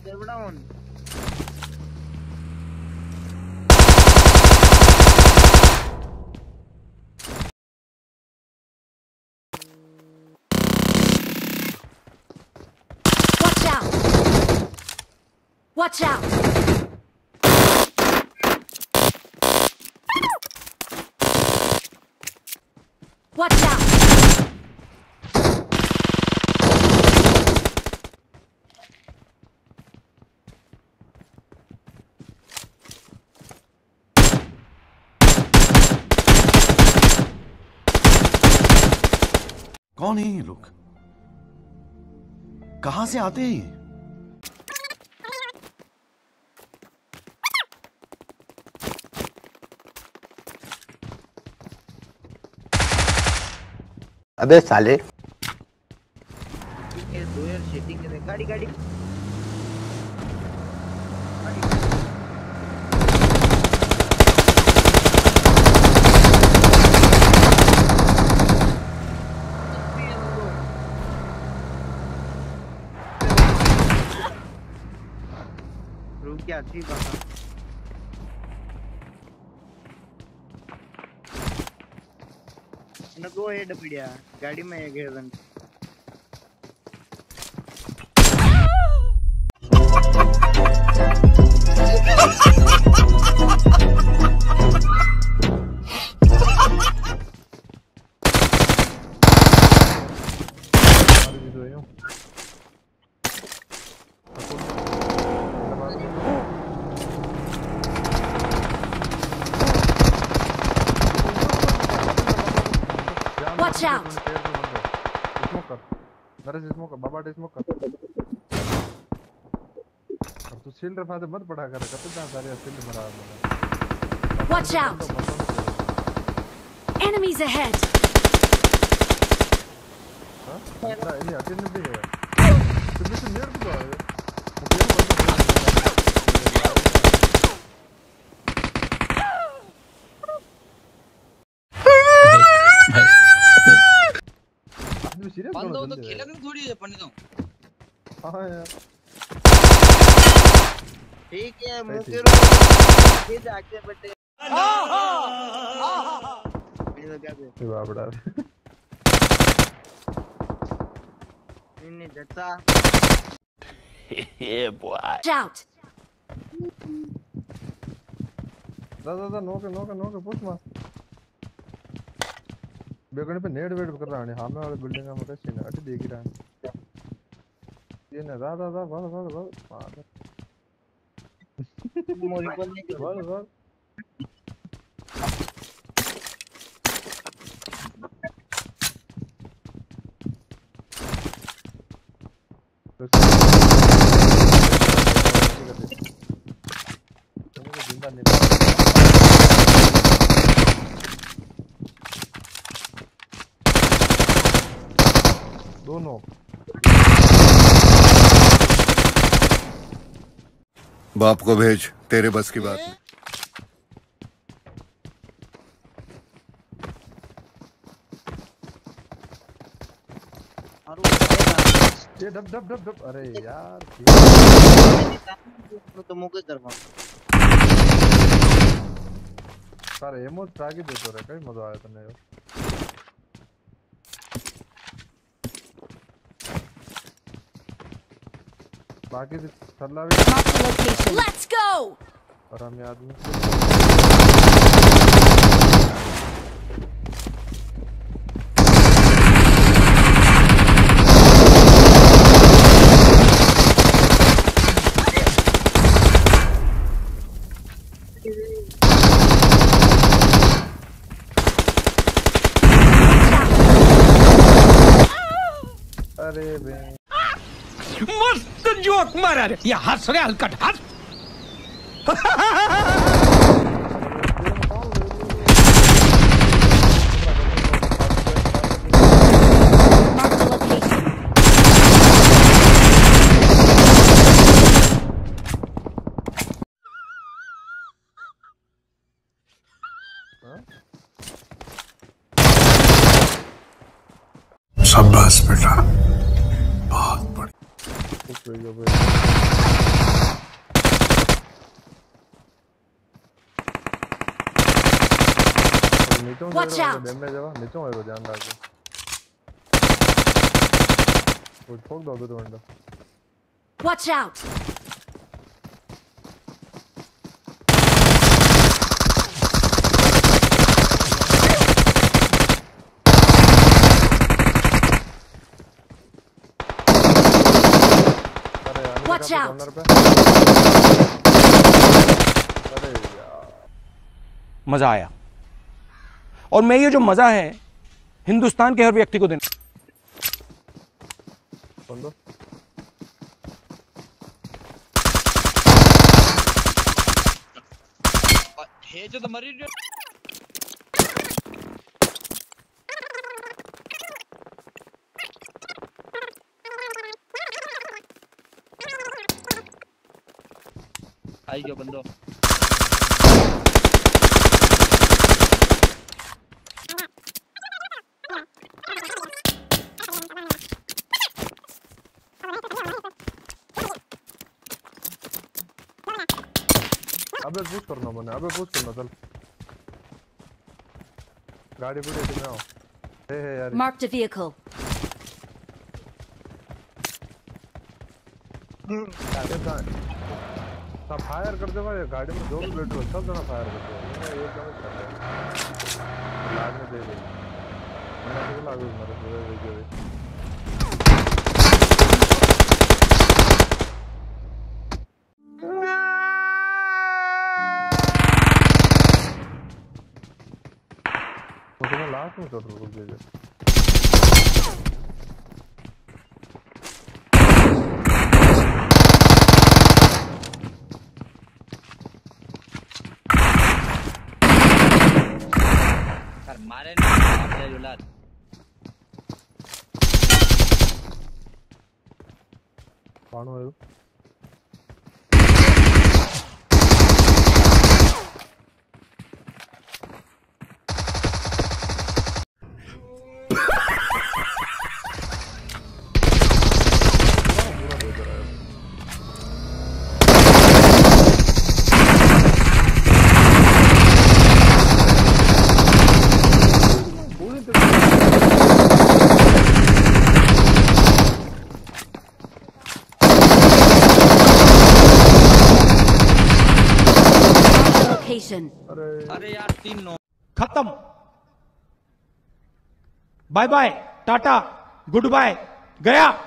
server down. Watch out! Watch out! कौन है ये लोग? कहां से आते हैं ये? अबे साले ठीक है दो यार सेटिंग कर गाड़ी गाड़ी रुक क्या अच्छी बात है दो हेड पीड़िया गाड़ी में एक हेड Watch out! स्मोक बाबा स्मोक कर अब तू शील्ड रफा दे मत पड़ा कर कब तक सारे शील्ड मरा मैंने Watch out! Enemies ahead! हां ये अटेंड भी है तुम से मेरे को बंद हो तो खेलने में थोड़ी है पढ़ने दो हां यार ठीक है मुझे ये जाके बेटे ये तो क्या है बाबड़ा इन्हें जच्चा Yeah, boy. Watch out! दादा नो के पुश मार बेगने पे नेड वेट कर रहा है हां में वाले बिल्डिंग का मतलब सीन अटे देख ही रहा है ये ना दादा बस मार मोरी बोल नहीं बस जिंदा नहीं दोनों बाप को भेज तेरे बस की बात नहीं ये डब अरे यार तो मुझे करवा सारे एमो ट्रागी देतो रे कई मजा आया तने बाकी सल्ला भी Let's go! और हम आदमी अरे बे मस्त जोक मारा रे ये हंस रे हलकट हंस शाबाश बेटा बहुत बढ़िया नीचे Watch out. डैमेज है नीचे है ध्यान रखो वो ठोक दो दो बंदा Watch out. Watch out. अरे यार मजा आया और मैं ये जो मजा है हिंदुस्तान के हर व्यक्ति को देना बंदो हे जो मरी आई गयो बंदो अबे पुश करना मैंने अबे पुश करना चल गाड़ी पूरी में आओ हे यार Marked a vehicle. सब फायर करते भाई गाड़ी में दो प्लेट हो सब जना फायर करते हैं मैंने एक डैमेज कर दिया लाग में दे दे मैंने तो लागू मारे पूरे वीडियो में लास्ट में चल रुक दे मारे नहीं जुलात कौन है Location. अरे यार 3-9 खत्म bye bye tata goodbye गया